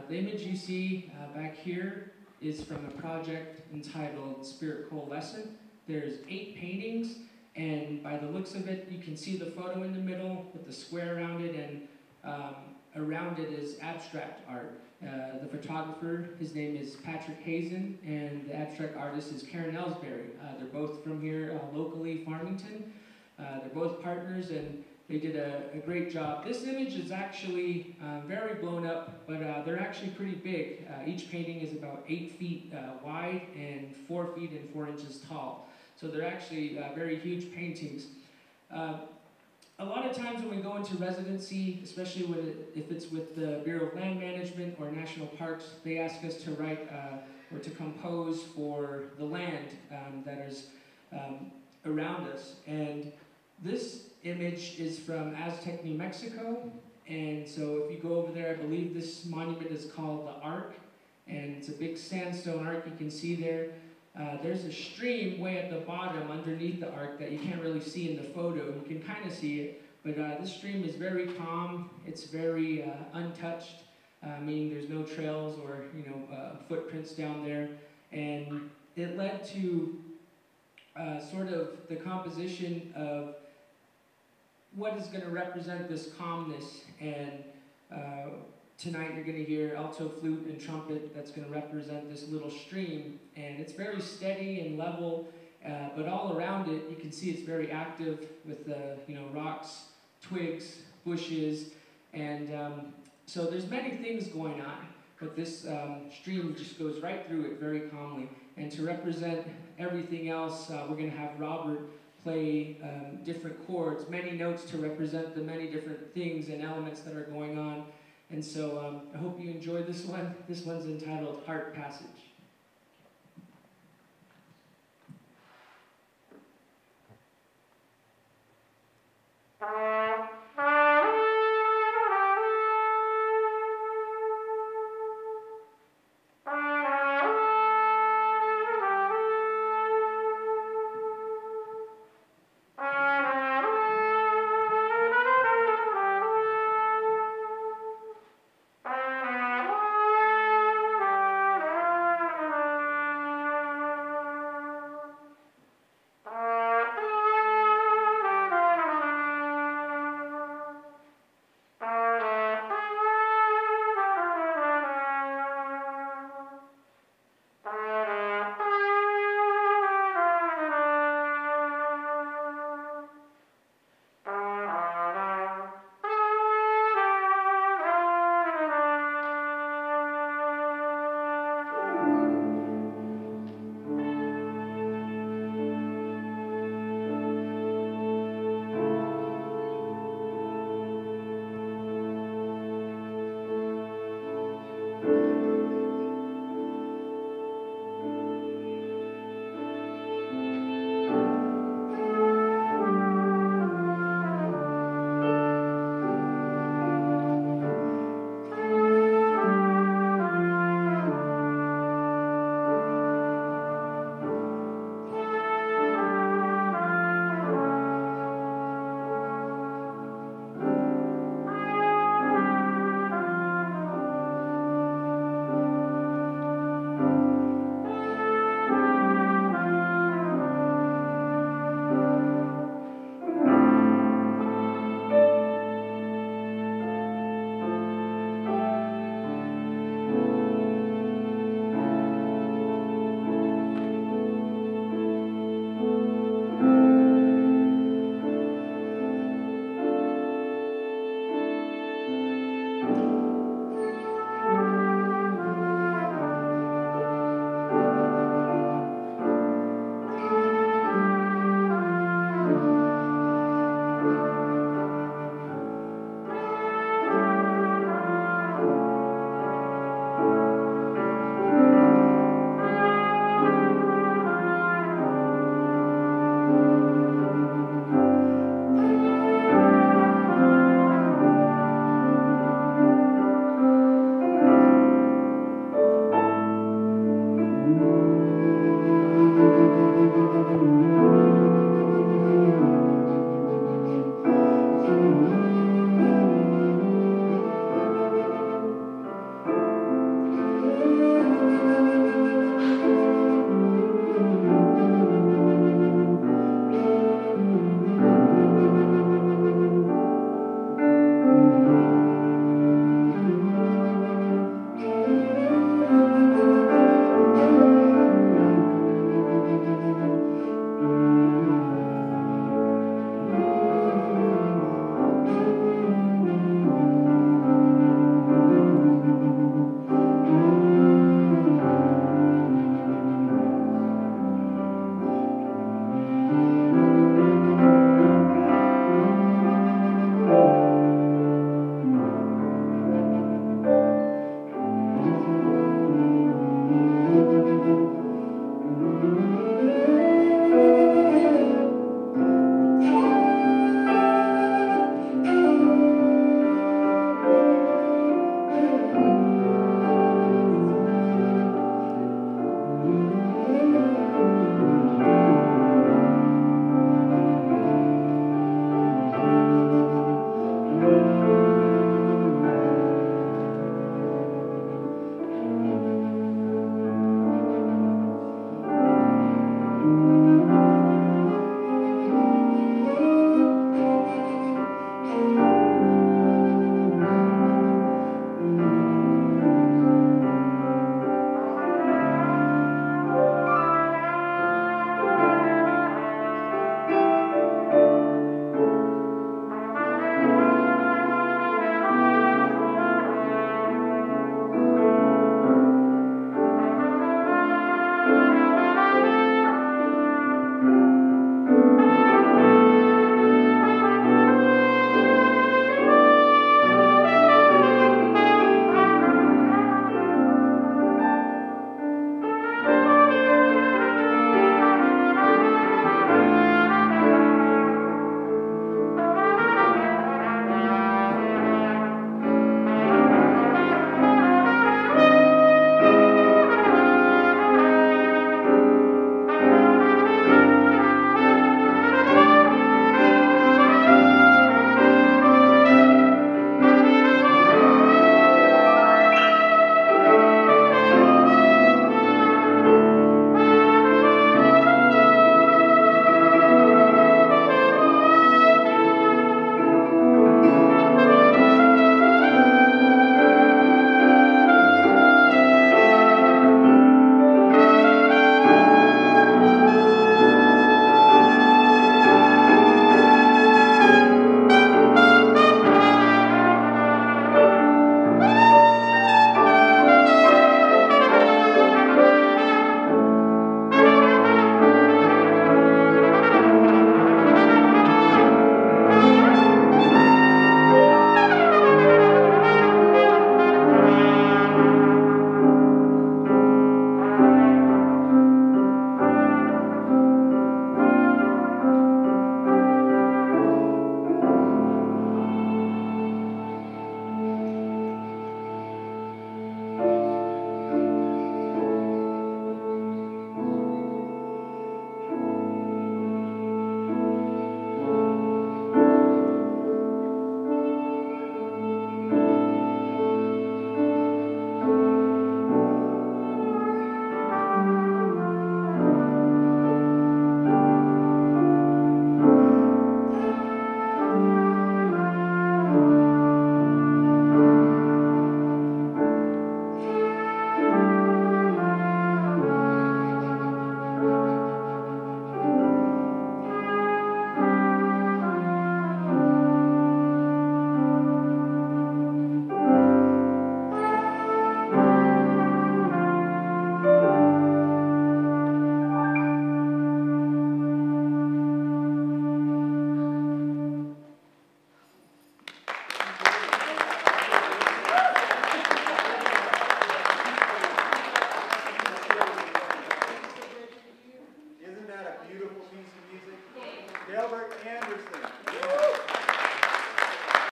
The image you see back here is from a project entitled Spirit Coalescent. There's 8 paintings, and by the looks of it, you can see the photo in the middle with the square around it, and around it is abstract art. The photographer, his name is Patrick Hazen, and the abstract artist is Karen Ellsbury. They're both from here locally, Farmington. They're both partners, and they did a great job. This image is actually very blown up, but they're actually pretty big. Each painting is about 8 feet wide and 4 feet and 4 inches tall. So they're actually very huge paintings. A lot of times when we go into residency, especially if it's with the Bureau of Land Management or National Parks, they ask us to write or to compose for the land that is around us. And this image is from Aztec, New Mexico. And so if you go over there, I believe this monument is called the Ark. And it's a big sandstone ark you can see there. There's a stream way at the bottom underneath the ark that you can't really see in the photo. You can kind of see it, but this stream is very calm. It's very untouched, meaning there's no trails or footprints down there. And it led to sort of the composition of what is going to represent this calmness. And tonight you're going to hear alto, flute, and trumpet that's going to represent this little stream. And it's very steady and level, but all around it you can see it's very active with rocks, twigs, bushes, and so there's many things going on, but this stream just goes right through it very calmly. And to represent everything else, we're going to have Robert play different chords, many notes to represent the many different things and elements that are going on. And so I hope you enjoy this one. This one's entitled Heart Passage.